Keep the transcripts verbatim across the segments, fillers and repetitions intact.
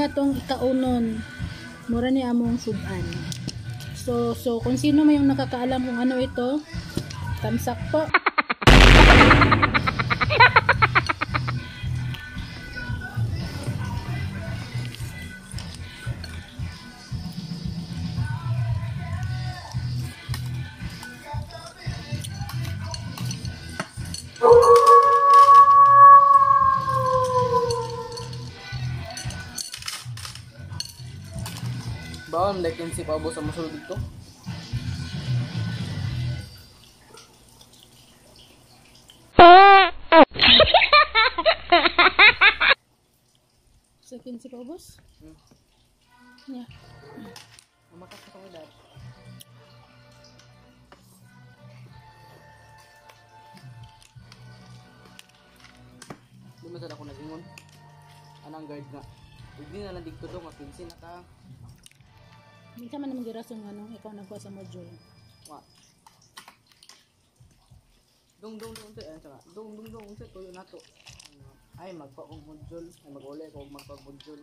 na tong ikaunon. Mura ni among sudan. So, so kung sino may yung nakakaalam kung ano ito, tamsak po. Bawang like si Pabo sa masulog dito. Second si Paubos? Hmm. Yeah. Mamakas na kami dahil. Lumasad ako nag-ingon. Anang guard nga. Hindi na lang dito doon, mapinsin na ka. Hindi ka man naman girasong ano, ikaw nagkuha sa module. Wa. Dong dong dong te, ayan saka. Dong dong dong te, tuyo na to. Ay, magpa og module, ay mag-uli ko og magpa module.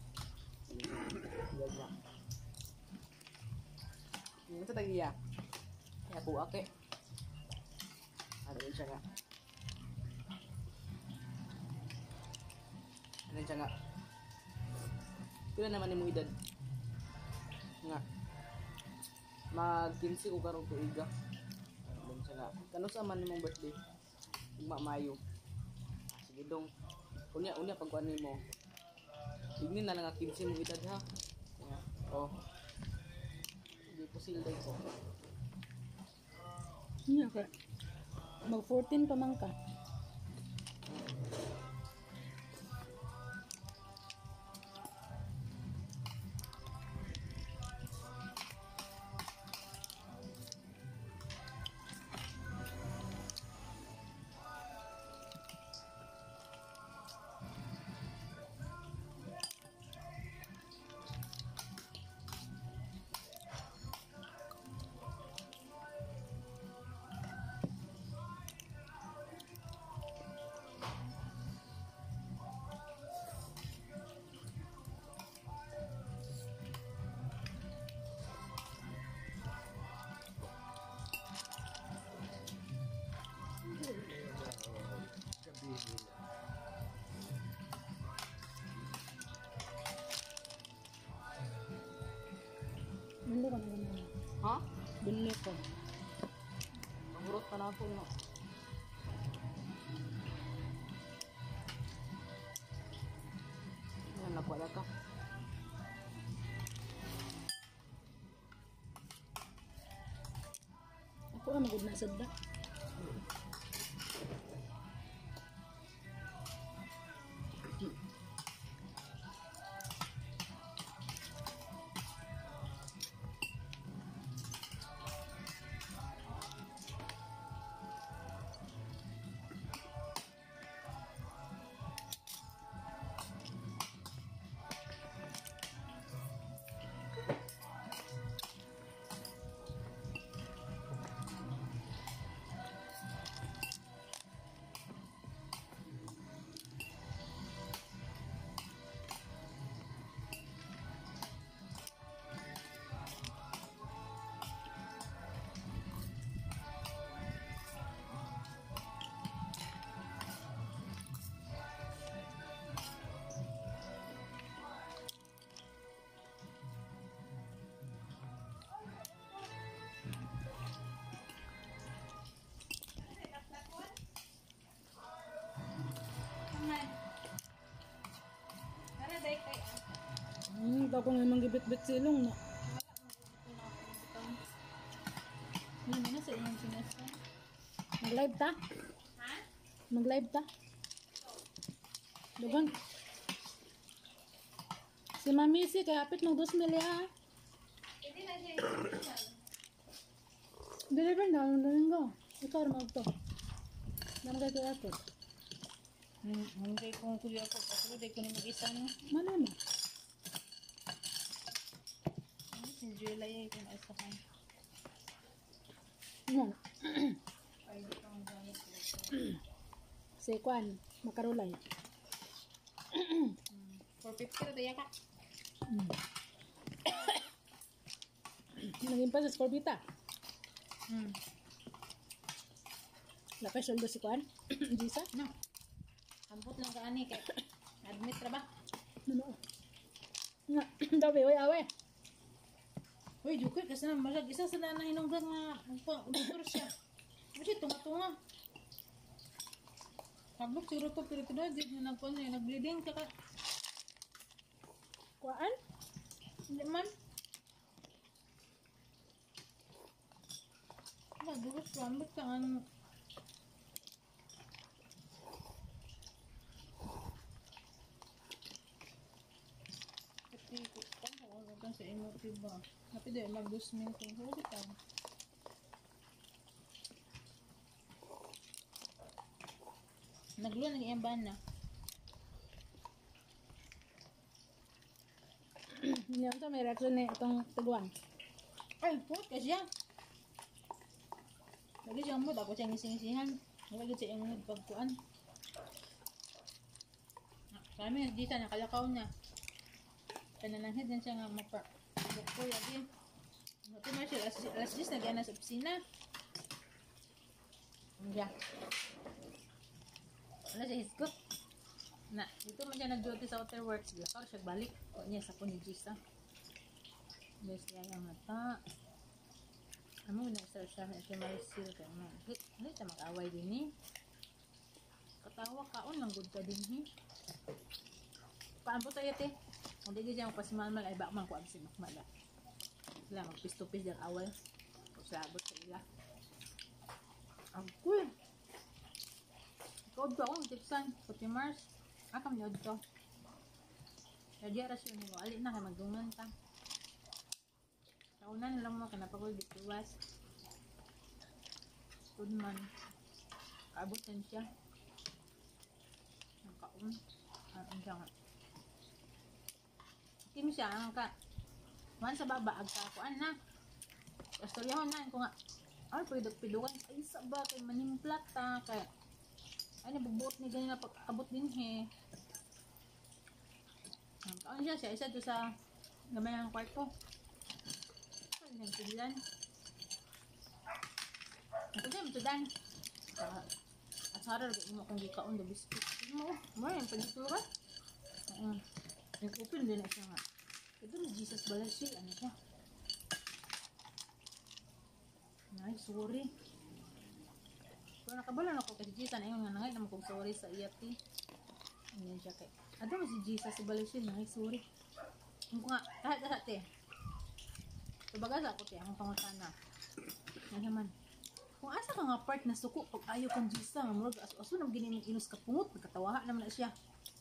Yan na. Ano sa tagiya? Kaya po ake. Ano yun siya nga? Ano siya nga? Pila naman yung edad? Nga. Mag-quince ko karong tuiga. Ano siya nga? Kano sa man mong birthday? Ugma Mayo. Sige dong. Unya unya pag kuan nimo. Tignin na lang ang quince mong edad ha. Nga. Oh. Hindi po silday ko. Yeah, okay. Mag fourteen pa man ka. Bili ko na naman. Ha? Bili ko. Pangurot pa na ako no. Yan nakwala ka. Ako ang magod na sadda. Hmm, ako nga naman gibit-bit silong na. Ano na sa iyong sinesta? Mag-live ta? Ha? Mag-live ta? Dugan. Si Mami si kaya apit mag dos mil ya. Hindi na siya. Deliver na ang linggo. Ikaw rin mag to. Namagay ko apit. Hmm, namagay ko ang kuya ko. Kasi hindi ko na mag-isa no. Malo na. Si Julia ay kung asa ka. Ano? Ay, hindi ka mag-gamit. Si Kwan, makarulay. four fifty na tayo ka. Mm. Naging pa sa Scorbita. Hmm. Lapay soldo si Kuan. Jisa. No. Ambot lang ka ani kay admit ra ba? Ano? Nga, dawi, oy, awe. Uy, jukir kasi na malag isa sa na hinunggan nga doktor siya. Kasi tunga-tunga. Habok siguro to pero ito di na nagpon niya nag-bleeding ka ka. Kuan? Hindi man. Nagubos ko ambot ka ano. Kasi kung ano kan sa emotive ba. Happy day mag-dosmin ko. Huwag ito. Nagluwa ng iyang ban na. Hindi ako may reaction na itong tiguan. Ay, puwat ka siya. Lagi siyang mood. Ako siyang ising-isihan. Lagi siyang mood pagkuan. Kami, dito nakalakaw na. Panananghid yan siya nga mapa. Doktor, lagi. Ito Marshall, alas diyes na gana sa opisina. Ano siya? Wala siya hiskot. Na, dito man siya nag-duty sa waterworks. Lakaw siya balik. O niya sa punigisa. Yes, kaya yung mata. Amo na isa siya na siya marisil ka na. Hindi siya mag-away din eh. Katawa kaon lang good ka din eh. Paan po tayo te? Kung di siya magpasimalmal ay bakman ko absin makmala. Sila magpistupis dyan away. Kung sabot sa ila. Ang cool. Ikaw ba akong tipsan? Puti Mars. Akam niyo dito. Kaya rasyon niyo. Ali na kayo magdungan ta. Kaunan lang mo kanapagol dituwas. Good man. Kaabutan siya. Ang kaon. Ang siya nga. Kim siya ang ka. Man sa baba agkakuan na. Kastoryahon na ko nga. Ay pwede pidukan ay sa ba kay manimplat ta kay. Ay nabubuot ni ganina pag-abot din he. Ang kaon siya siya isa to sa gamay ng kwarto. Ay nang tigilan. Ito din ito dan. At harar mo kung gikaon do biscuit mo. Mo yung pagitulog. Oo. Nag-open din na siya nga. Ito na Jesus Balashi. Ano siya? Ay, sorry. Pero nakabalan ako kasi Jesus. Ayun nga nangay naman kong sorry sa iyat eh. Ayan siya kay. Ado mo si Jesus Balashi. Ay, sorry. Ang nga, kahit kahit eh. Sabaga sa ako eh. Ang pangutana. Yan naman. Kung asa ka nga part na suko pag ayaw kong Jesus. Murag aso-aso nang ginimig inus kapungot. Nagkatawaha naman na siya.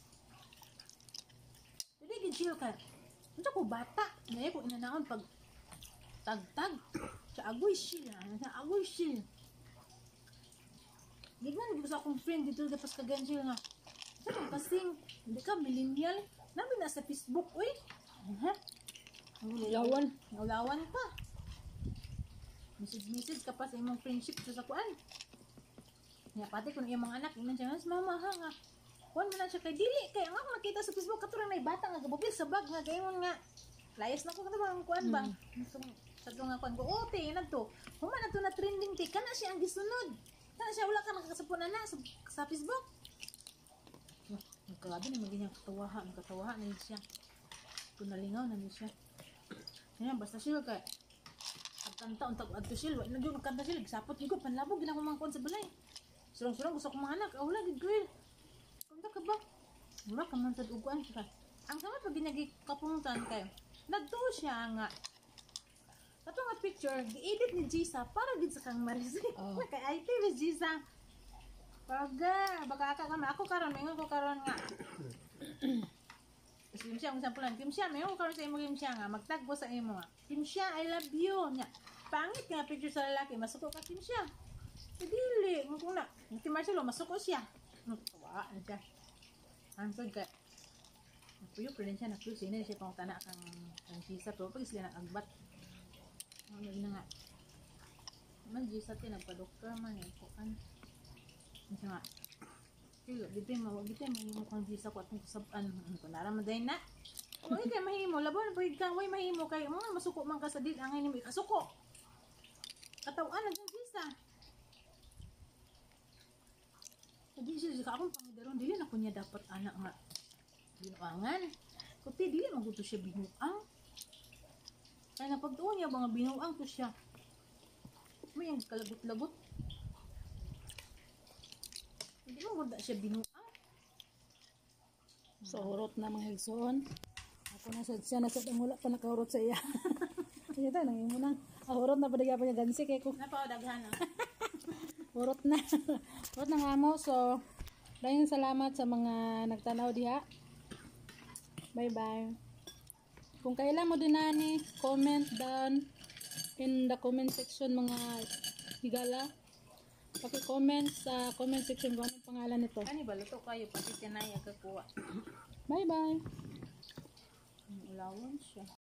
Hindi chill ka. Ito ko bata. Ngayon ko inanaon pag tag-tag. Sa agoy chill. Sa agoy chill. Gignan ko sa akong friend dito dapat kaganjil nga. Sa kong kasing, hindi ka millennial. Namin na sa Facebook. Uy. Ha? Ulawan. Ulawan ka. Message-message ka pa sa imong friendship sa sakuan. Nga pati kung iyong mga anak, inan siya, mama ha nga. Kuan man na siya kay dili kay ang ako nakita sa Facebook katurang nay bata nga gabugil sa bag nga gayon nga layas na ko kada bang kuan ba sa to nga kuan ko oh te na to human na to na trending te kana siya ang gisunod kana siya wala ka nakakasapunan na sa, sa Facebook. Nagkagabi na maging katawaha ang katawaha na siya kung nalingaw na ni siya yan basta siya kay agkanta untag adto siya wala na gyud nagkanta siya sapot gyud panlabog gina ko mga kuan sa balay surong-surong gusto ko mga anak wala gid girl. Kunta ka ba? Mura ka man sa duguan ka. Ang sama pag ginagi kapungutan kayo. Nagto siya nga. Kato nga picture, gi-edit ni Jisa para gid sa kang Maris. Oh. Kay I T ni Jisa. Paga, baka ka kami. Ako karon, mayroon ko karon nga. Kim siya, kung sampulan. Kim siya, mayroon ko karon sa imo Kim siya nga. Magtagbo sa imo nga. Kim siya, I love you. Nya. Pangit nga picture sa lalaki. Masuko ka Kim siya. Dili. Kung na. Kim Marcelo, masuko siya. Tawa na siya. Ansod ka. Napuyo pa rin siya. Napuyo sino siya pang tanak kang kang Jisa. Pero pag sila nag-agbat. Ano na nga. Man Jisa ti nagpa-doktor man. Eh. Kukan. Ano nga. Kilo, dito yung mawag dito yung mahimo kang visa ko atong kasaban. Kung naramaday na. O kay mahimo, labo na pwede kang way mahimo kay mga masuko man ka sa dil ang ini kasuko. Katawan ang visa. Sabi siya, akong pangidaron, dili na ko niya dapat anak nga binuangan. Kuti, dili man ko to siya binuang. Kaya napagtuon niya, mga binuang to siya. May yung kalagot-lagot. Hindi mo ganda siya binuang. So, hurot na mga higsoon. Ako na sa siya, nasa wala pa nakahurot sa iya. Kaya tayo, nangin mo nang. Ah, hurot na padagya pa niya gansi kay ko. Napaudaghan na. Hurot na. Hurot na nga mo. So, maraming salamat sa mga nagtanaw diha. Bye-bye. Kung kailan mo din na ni, comment down in the comment section mga higala. Paki-comment sa comment section kung anong pangalan nito. Kani ba, luto kayo, pati tinay, agkakuha. Bye-bye. Ulawon siya.